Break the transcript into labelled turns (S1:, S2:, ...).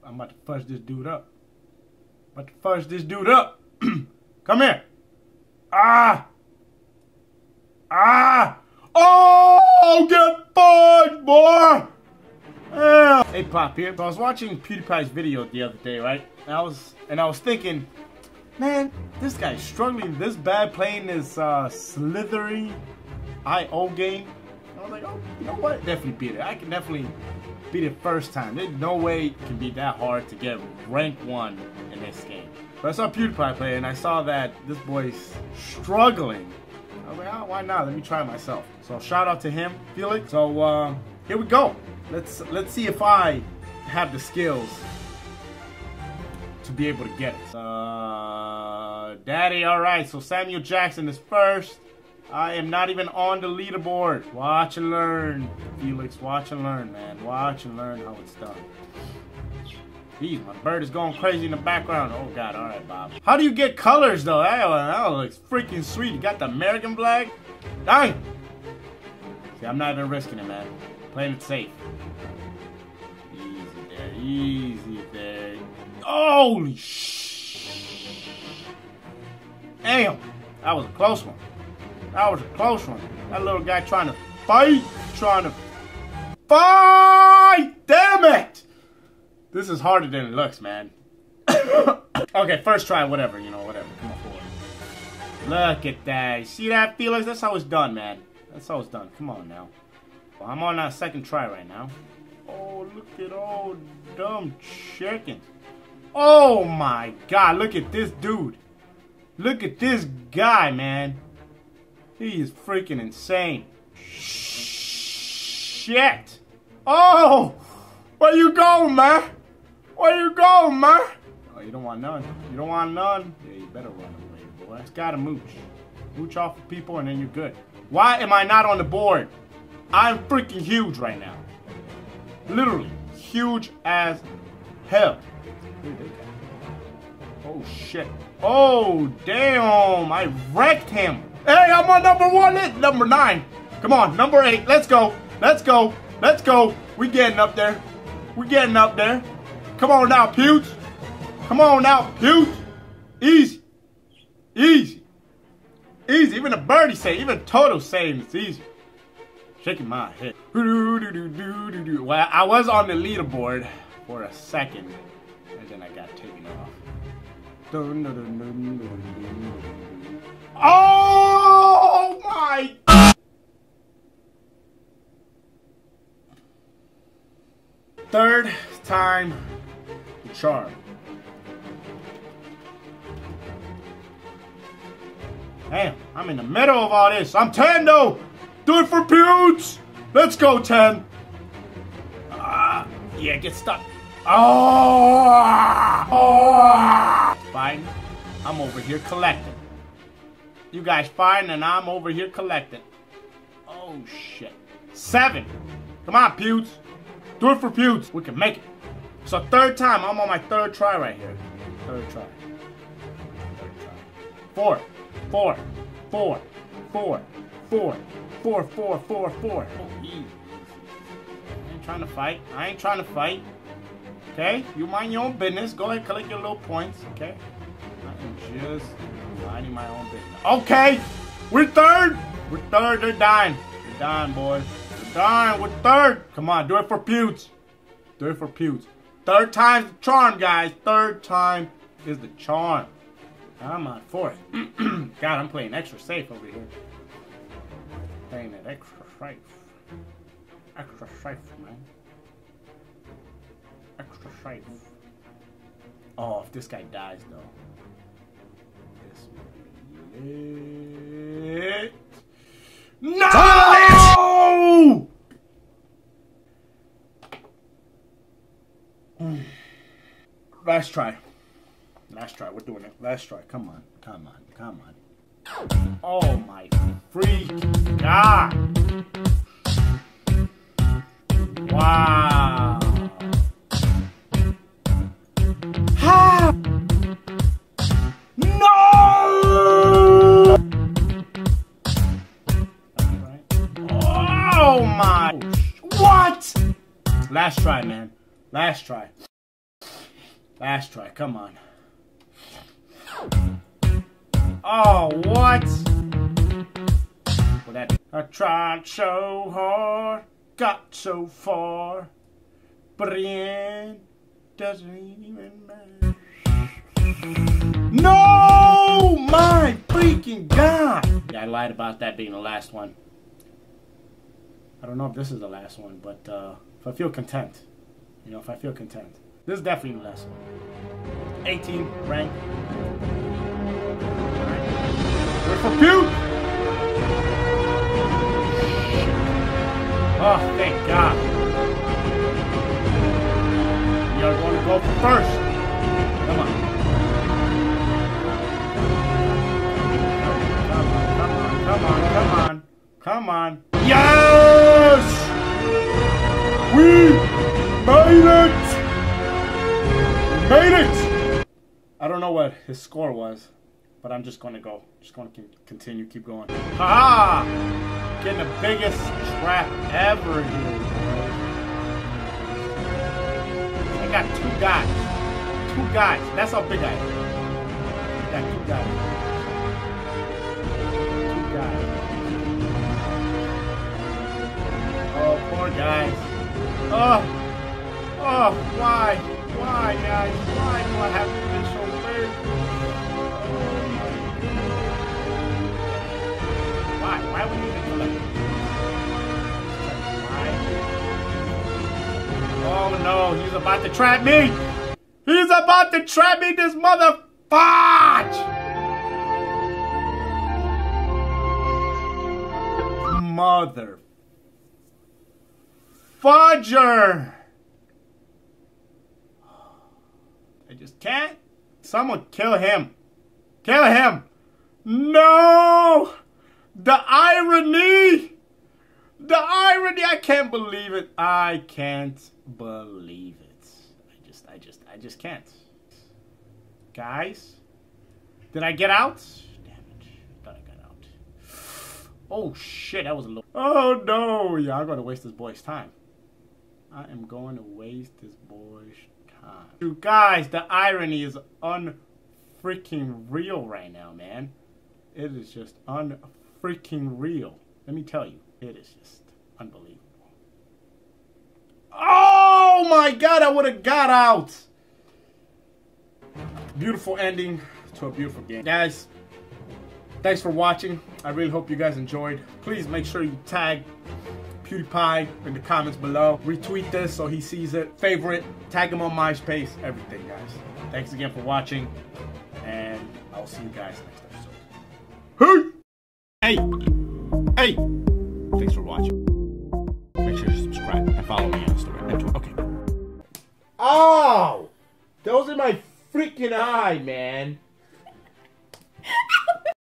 S1: I'm about to fudge this dude up. Come here. Ah! Oh, get fudged, boy! Yeah. AyePLOP here. So I was watching Pewdiepie's video the other day, right? And I was thinking, man, this guy's struggling this bad playing this slithery IO game. And I was like, oh, you know what? Definitely beat it. I can definitely beat it first time. There's no way it can be that hard to get rank 1 in this game. But I saw Pewdiepie play and I saw that this boy's struggling. I was like, oh, why not? Let me try it myself. So shout out to him, Felix. So here we go. Let's see if I have the skills to be able to get it. Daddy, alright, so Samuel Jackson is first. I am not even on the leaderboard. Watch and learn, Felix. Watch and learn, man. Watch and learn how it's done. Jeez, my bird is going crazy in the background. Oh, God. All right, Bob. How do you get colors, though? That looks freaking sweet. You got the American flag? Dang. See, I'm not even risking it, man. Playing it safe. Easy there. Easy there. Holy sh! Damn. That was a close one. That was a close one. That little guy trying to fight. Damn it! This is harder than it looks, man. Okay, first try, whatever, you know, whatever. Come on forward. Look at that. You see that, Felix? That's how it's done, man. That's how it's done. Come on now. Well, I'm on that second try right now. Oh, look at old dumb chicken. Oh my God, look at this dude. Look at this guy, man. He is freaking insane. Shit. Oh, where you going, man? Where you going, man? Oh, you don't want none. You don't want none? Yeah, you better run away, boy. It's gotta mooch. Mooch off of people and then you're good. Why am I not on the board? I'm freaking huge right now. Literally. Huge as hell. Oh, shit. Oh, damn. I wrecked him. Hey, I'm on number 1. Number 9. Come on, number 8. Let's go. Let's go. Let's go. We getting up there. We getting up there. Come on now, Pewds. Come on now, Pewds. Easy. Easy. Easy. Even a birdie say, even Toto saying it's easy. Shaking my head. Well, I was on the leaderboard for a second, and then I got taken off. Oh my! Third time the charm. Damn, I'm in the middle of all this. I'm 10 though. Do it for Pewds. Let's go, 10. Yeah, get stuck. Fine. I'm over here collecting. You guys fine, and I'm over here collecting. Oh shit. 7. Come on, Pewds. Do it for Pewds. We can make it. So third time. I'm on my third try right here. Third try. 4. Oh, easy. I ain't trying to fight. I ain't trying to fight. Okay? You mind your own business. Go ahead and collect your little points. Okay? I am just minding my own business. Okay! We're third! We're third. They're dying. They're dying, boys. They're dying. We're third. Come on. Do it for Pewds. Do it for Pewds. Third time's the charm, guys. Third time is the charm. I'm on 4th. God, I'm playing extra safe over here. Playing it extra safe. Extra safe, man. Extra safe. Oh, if this guy dies, though. This will be lit. No! Last try. Last try. We're doing it. Last try. Come on. Come on. Come on. Oh my freaking God. Wow. Ha! No! Oh my. What? Last try, man. Last try. Last try, come on. Oh, what? Well, that I tried so hard, got so far, but in the end, doesn't even matter. No! My freaking God! Yeah, I lied about that being the last one. I don't know if this is the last one, but if I feel content, you know, if I feel content. This is definitely the last one. 18 rank. We're for Pew! Oh, thank God. We are going to go first. Come on. Come on, come on, come on. Yes! We made it! Made it! I don't know what his score was, but I'm just gonna go. Just gonna continue, keep going. Ha! Getting the biggest trap ever here. I got two guys. Two guys. That's how big I am. I got two guys. Oh, poor guys. Oh, why? Why, guys? Why do I have to be so big? Why? Why would you even do that? Why? Oh, no. He's about to trap me. He's about to trap me, this mother fudge! Mother fudger! I just can't. Someone kill him. Kill him! No! The irony! The irony! I can't believe it. I can't believe it. I just can't. Guys? Did I get out? Oh shit, that was a little... Oh no! Yeah, I'm gonna waste this boy's time. I am going to waste this boy's time. You guys, the irony is unfreaking real right now, man. It is just unfreaking real. Let me tell you, it is just unbelievable. Oh my God, I would have got out! Beautiful ending to a beautiful game. Guys, thanks for watching. I really hope you guys enjoyed. Please make sure you tag Pewdiepie in the comments below. Retweet this so he sees it. Favorite, tag him on MySpace, everything, guys. Thanks again for watching, and I'll see you guys next episode. Hey! Hey! Thanks for watching. Make sure you subscribe and follow me on Instagram. Okay. Oh! Those are my freaking eye, man.